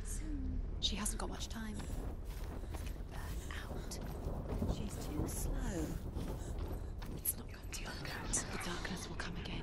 Soon. She hasn't got much time. Burn out. She's too slow. It's not going to work out. The darkness will come again.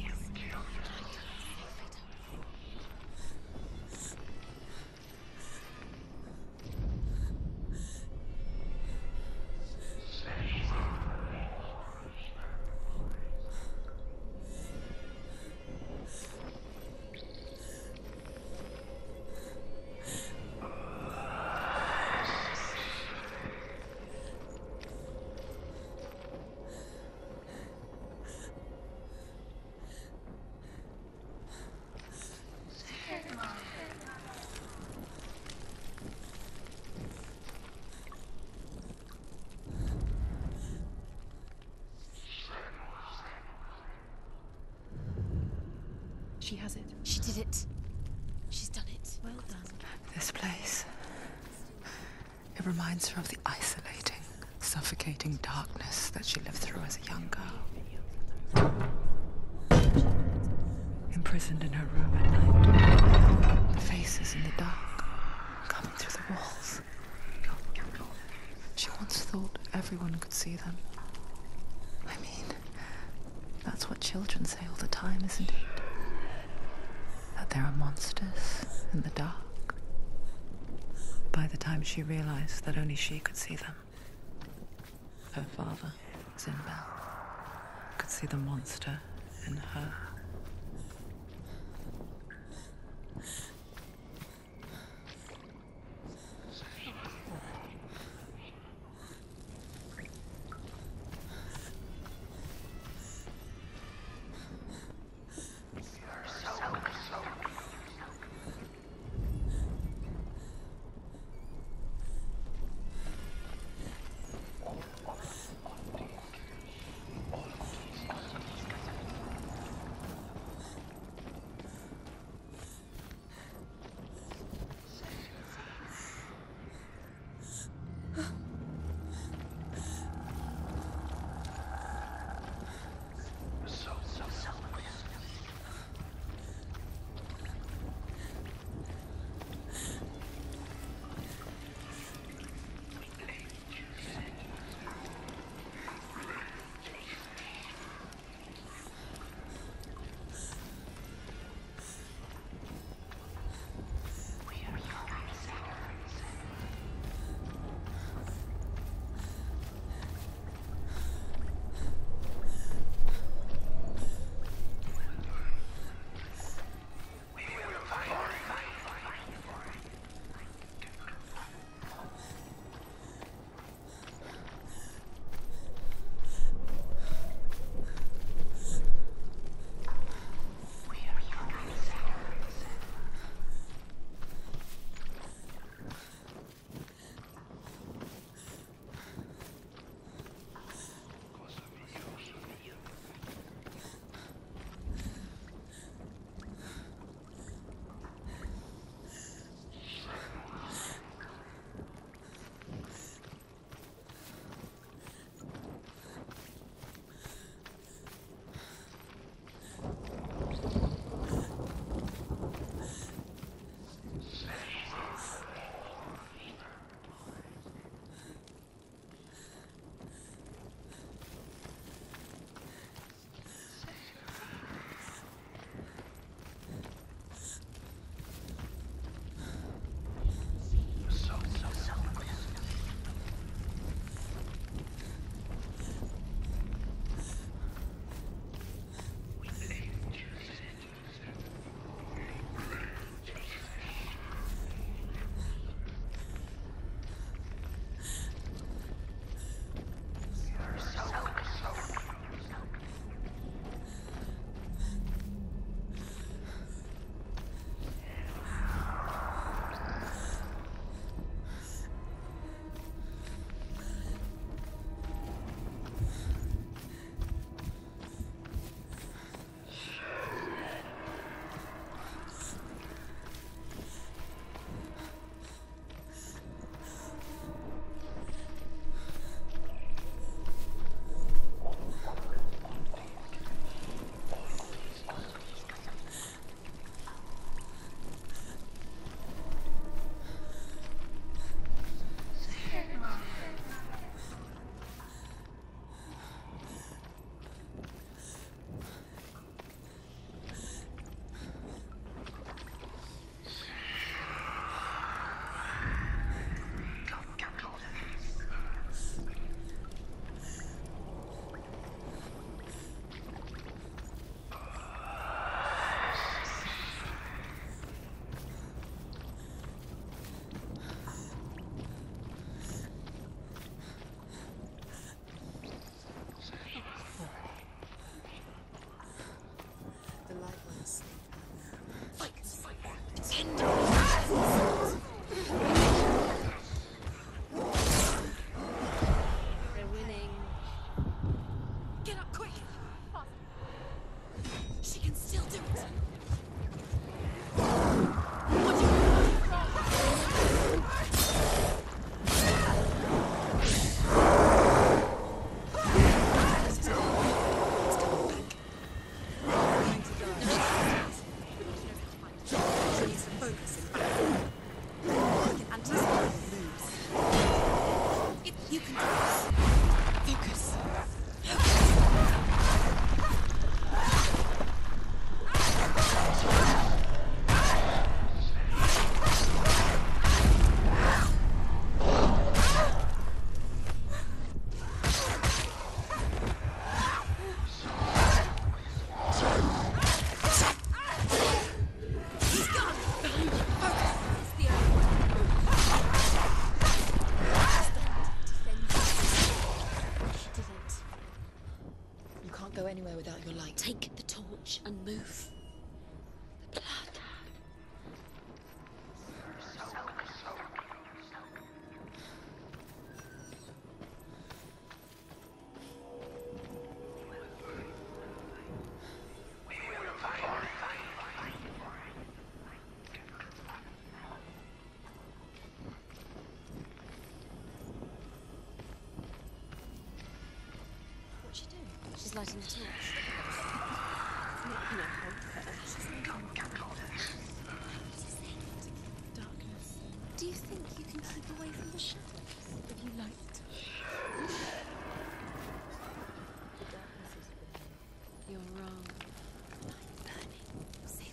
She has it. She did it. She's done it. Well done. This place. It reminds her of the isolating, suffocating darkness that she lived through as a young girl. Imprisoned in her room at night. The faces in the dark, coming through the walls. She once thought everyone could see them. I mean, that's what children say all the time, isn't it? That there are monsters in the dark. By the time she realized that only she could see them, her father, Zinbel, could see the monster in her. She's lighting the torch. Not gonna help her. Darkness. Do you think you can keep away from the shadows if you light? The darkness is burning. You're wrong. Light burning. Safe.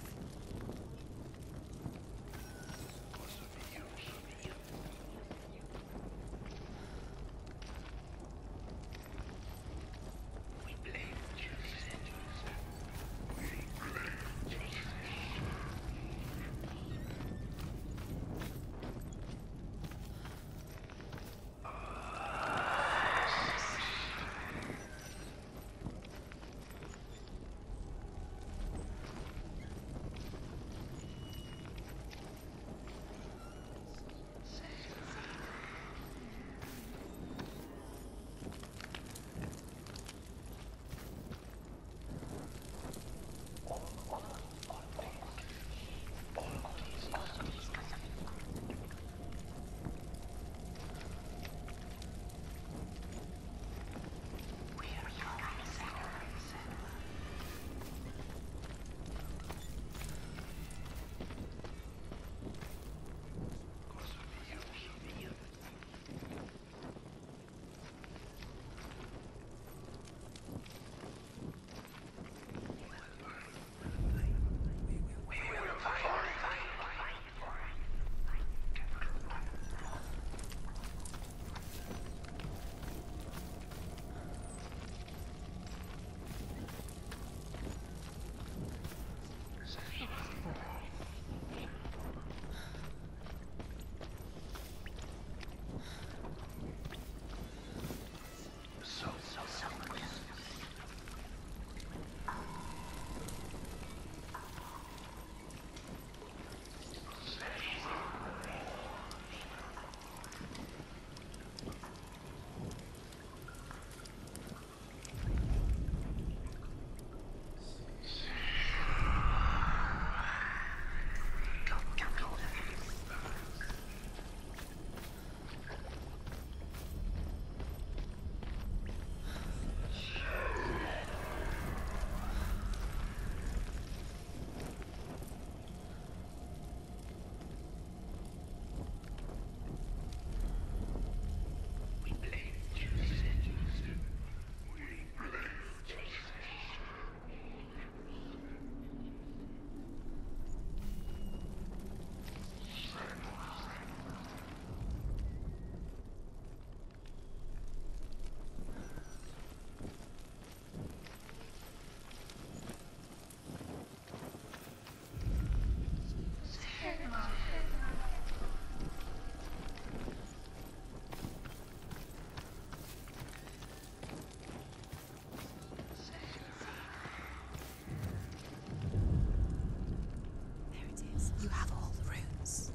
You have all the runes.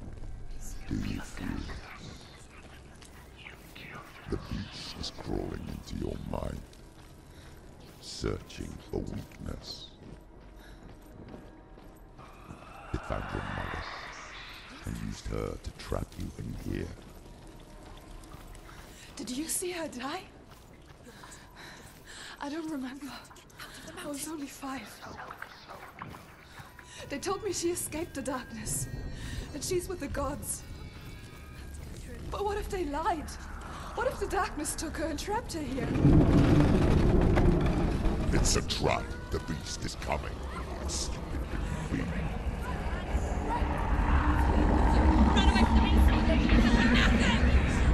Do you feel the beast is crawling into your mind, searching for weakness? It found your mother and used her to trap you in here. Did you see her die? I don't remember. I was only 5. They told me she escaped the darkness, that she's with the gods. But what if they lied? What if the darkness took her and trapped her here? It's a trap. The beast is coming. Stupid queen. Run away from the beast!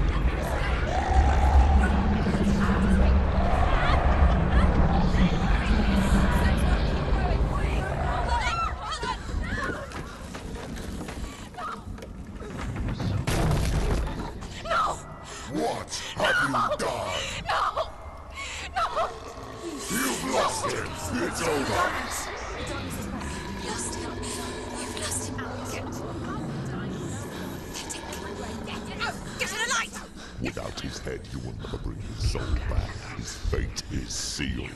What have you done? No! No! You've lost him. It's over. Lost him. You've lost him. Get in the light! Without his head, you will never bring his soul back. His fate is sealed.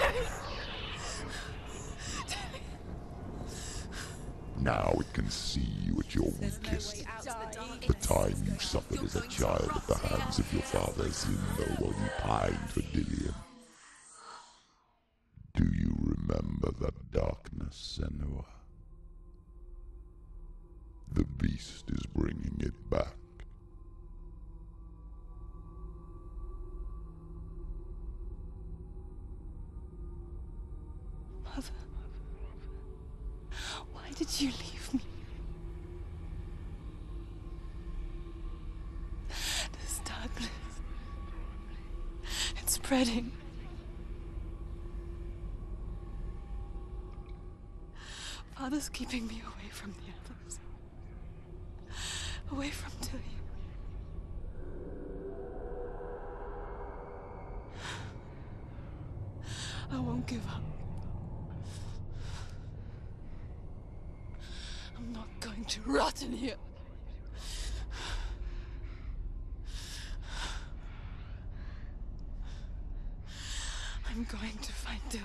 Now it can see you at your weakest. The time you suffered as a child at the hands of your father Zindo while you pined for Dillion. remember that darkness, Senua. The beast is bringing it back. Mother, why did you leave me? This darkness, it's spreading. Father's keeping me away from the others. Away from Tilly. I won't give up. I'm not going to rot in here. I'm going to find Tilly.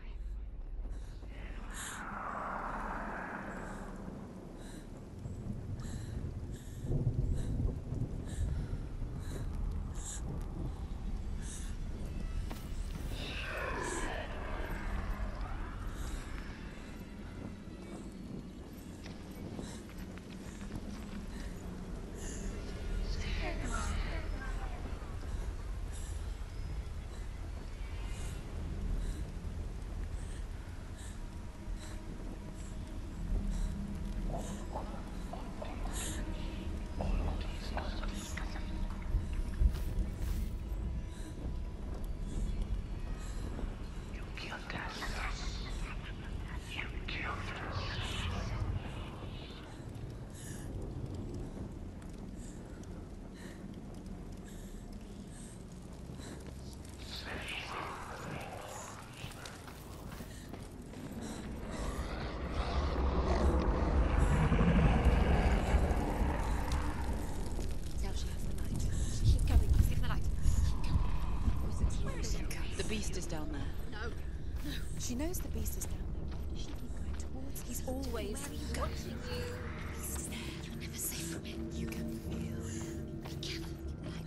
The beast is down there. No. She knows the beast is down there. She keep going towards him. He's always watching you. He's there. You're never safe from him. You can feel him. Be careful.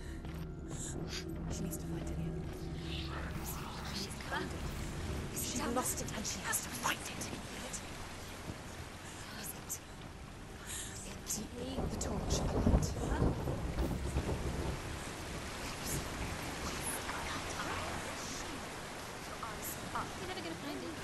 She needs to find it here. She's found it. She's lost it and she has to find it. Is it? The torch. A light. You're never gonna find it.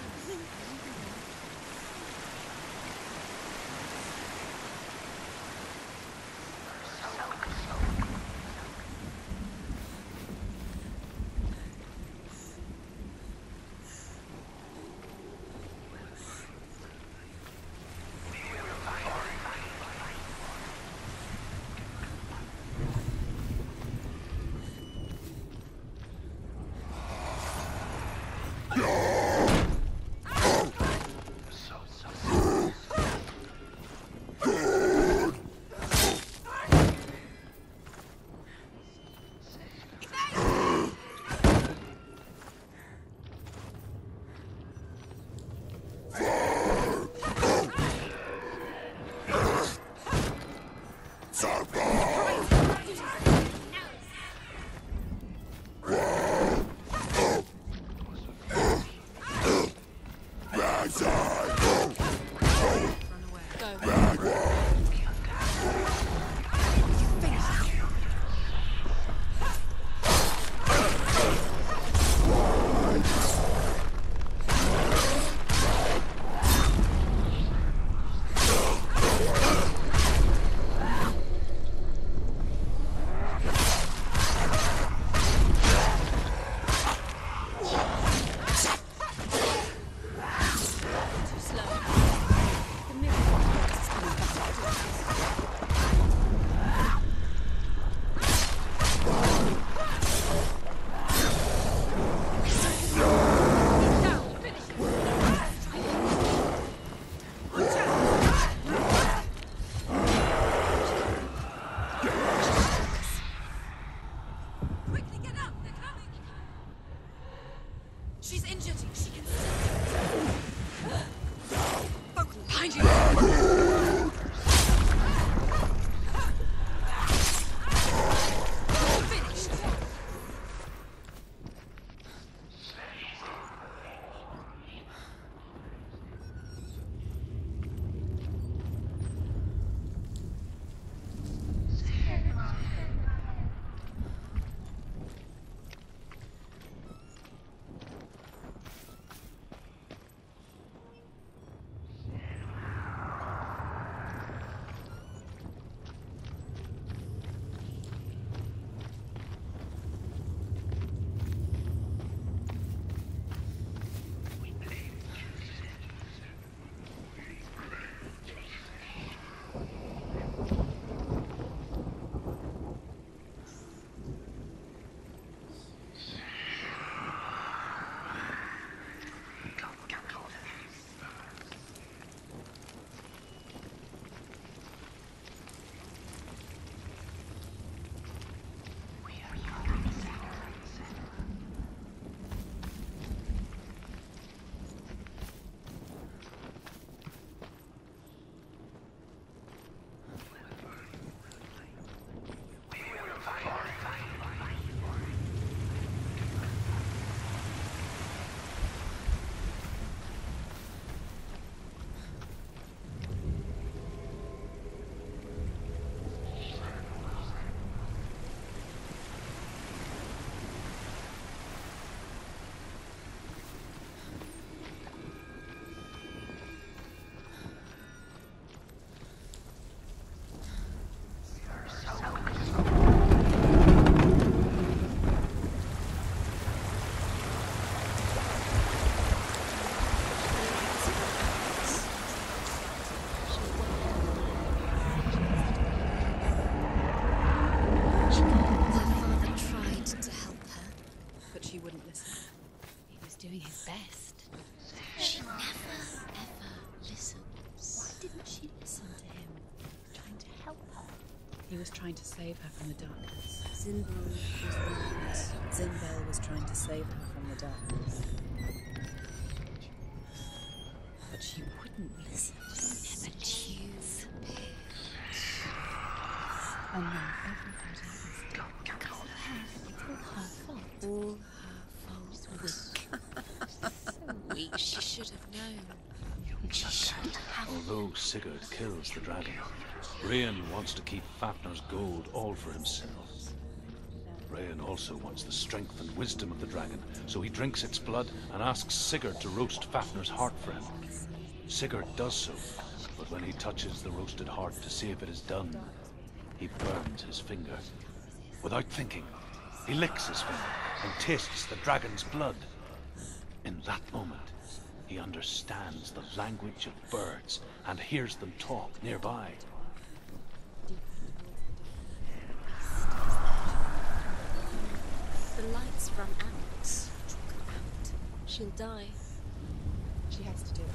He was trying to save her from the darkness. Zinbel was right. Zinbel was trying to save her from the darkness. But she wouldn't listen. Never choose. And now everybody is dead. It's all her fault. All her fault. So weak. She should have known. She should have. Although Sigurd kills the dragon, Rian wants to keep Fafnir's gold all for himself. Rian also wants the strength and wisdom of the dragon, so he drinks its blood and asks Sigurd to roast Fafnir's heart for him. Sigurd does so, but when he touches the roasted heart to see if it is done, he burns his finger. Without thinking, he licks his finger and tastes the dragon's blood. In that moment, he understands the language of birds and hears them talk nearby. The lights run out. She'll die. She has to do it.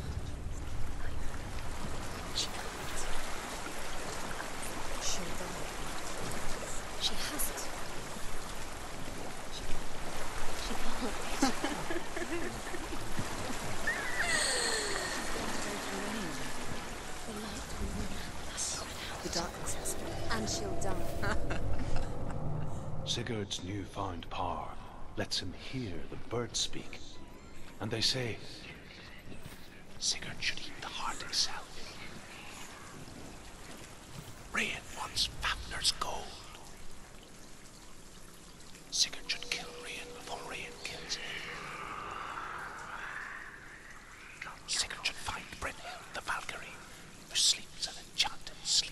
She can't. She'll die. She hasn't. She can't. The light will run out. The darkness has to. And she'll die. Sigurd's newfound power lets him hear the birds speak. And they say, Sigurd should eat the heart himself. Rian wants Fafnir's gold. Sigurd should kill Rian before Rian kills him. Sigurd should find Brynhild the Valkyrie, who sleeps an enchanted sleep.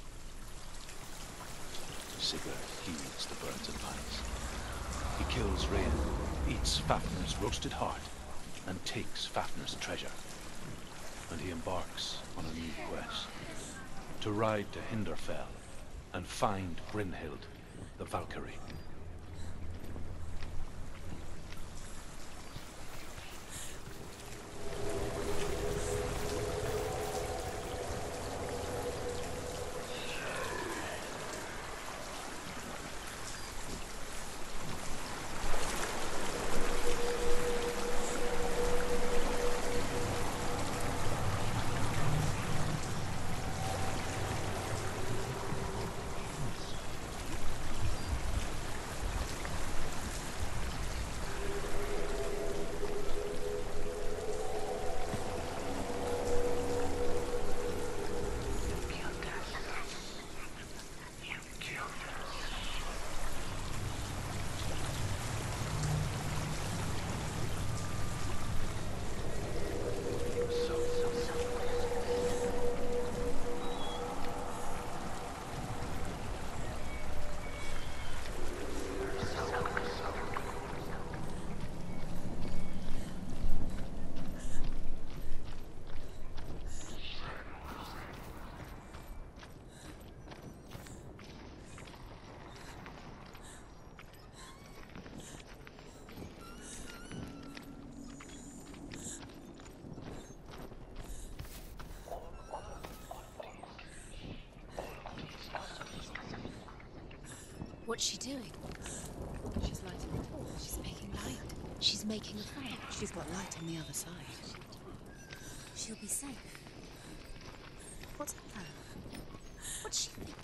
Sigurd heeds the bird's advice. He kills Rian, eats Fafnir's roasted heart, and takes Fafnir's treasure. And he embarks on a new quest, to ride to Hinderfell and find Brynhild the Valkyrie. What's she doing? She's lighting the torch. She's making light. She's making a fire. She's got light on the other side. She'll be safe. What's her plan? What's she thinking?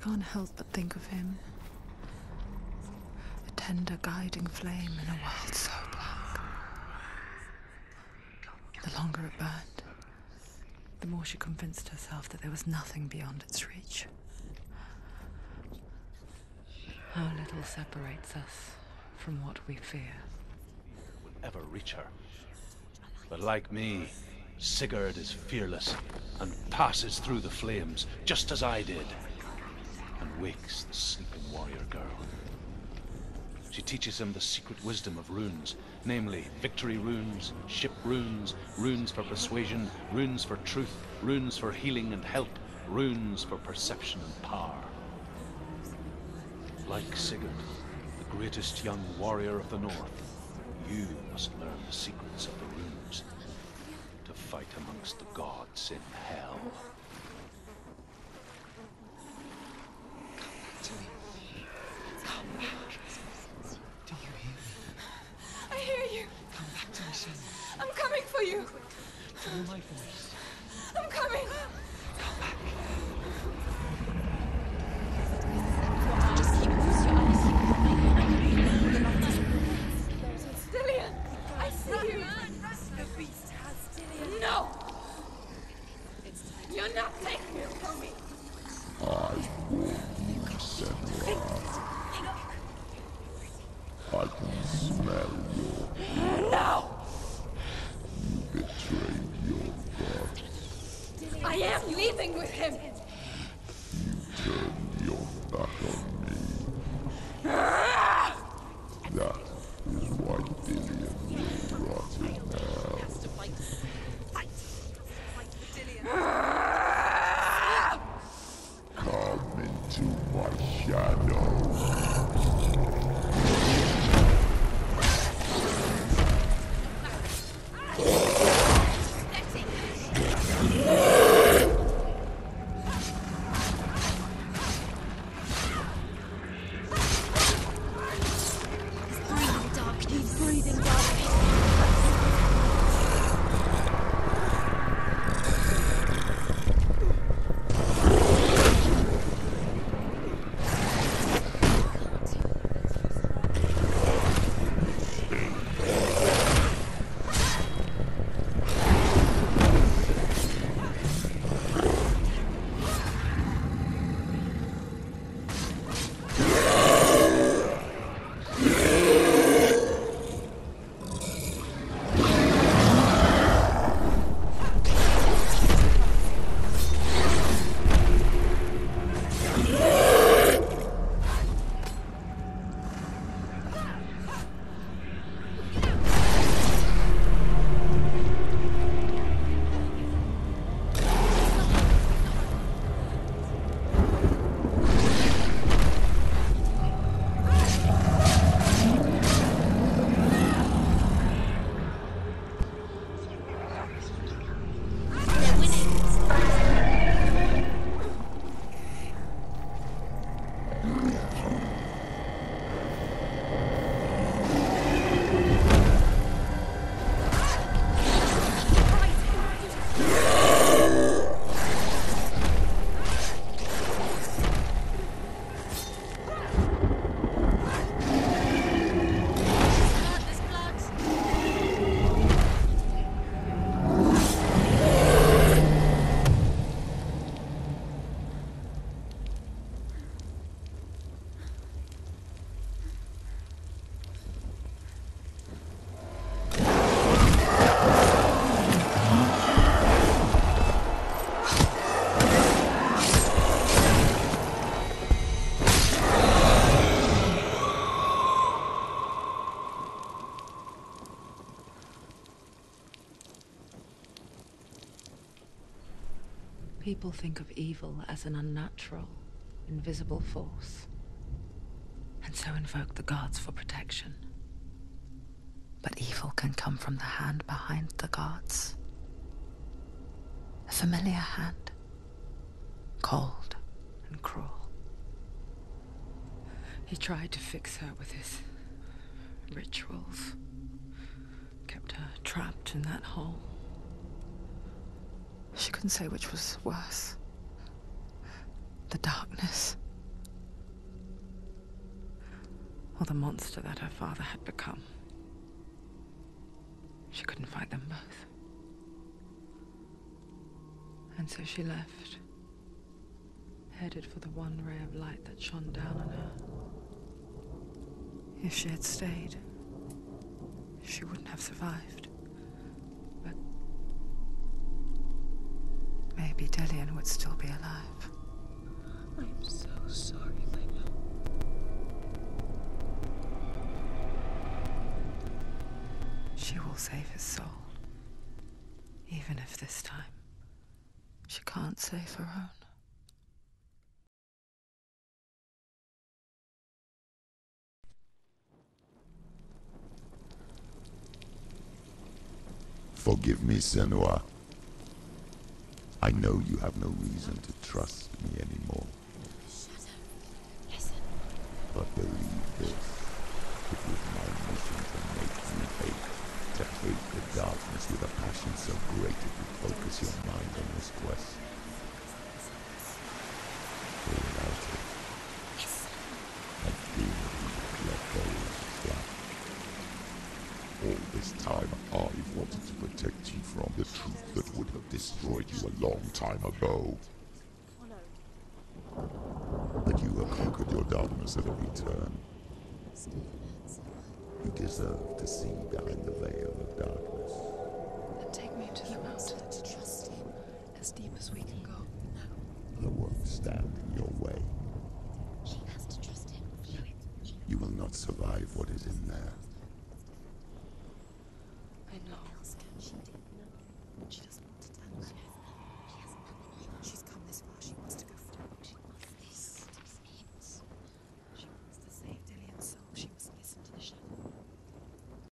can't help but think of him. A tender guiding flame in a world so black. The longer it burned, the more she convinced herself that there was nothing beyond its reach. How little separates us from what we fear. Will ever reach her. But like me, Sigurd is fearless and passes through the flames, just as I did, and wakes the sleeping warrior girl. She teaches him the secret wisdom of runes, namely victory runes, ship runes, runes for persuasion, runes for truth, runes for healing and help, runes for perception and power. Like Sigurd, the greatest young warrior of the North, you must learn the secrets of the runes to fight amongst the gods in hell. Do you hear me? I hear you. Come back to me soon. I'm coming for you. Follow my voice. I'm coming. Just keep close your eyes. Dillian, I see you. The beast has Dillian. No! You're not taking it from me. I warned you, Senra. I can smell your... No! You betrayed your god. I am leaving with him. You turned your back on me. That is why Dillian will rot in hell. Come into my shadow. He's breathing dark. People think of evil as an unnatural, invisible force, and so invoke the gods for protection. But evil can come from the hand behind the gods. A familiar hand, cold and cruel. He tried to fix her with his rituals, kept her trapped in that hole. She couldn't say which was worse. The darkness or the monster that her father had become. She couldn't fight them both. And so she left, headed for the one ray of light that shone down on her. If she had stayed, she wouldn't have survived. But maybe Delian would still be alive. I'm so sorry, Lena. She will save his soul, even if this time she can't save her own. Forgive me, Senua. I know you have no reason to trust me anymore. Shadow, listen. But believe this, it was my mission to make you hate. To hate the darkness with a passion so great it would focus your mind on this quest. For without it, I feel you let go of that. All this time, I've wanted to protect you from the truth that would have destroyed you a long time ago. But you have conquered your darkness at every turn. You deserve to see behind the veil of darkness. Then take me to the mountain to trust him, as deep as we can go. I won't stand in your way. She has to trust him. You will not survive what is in there.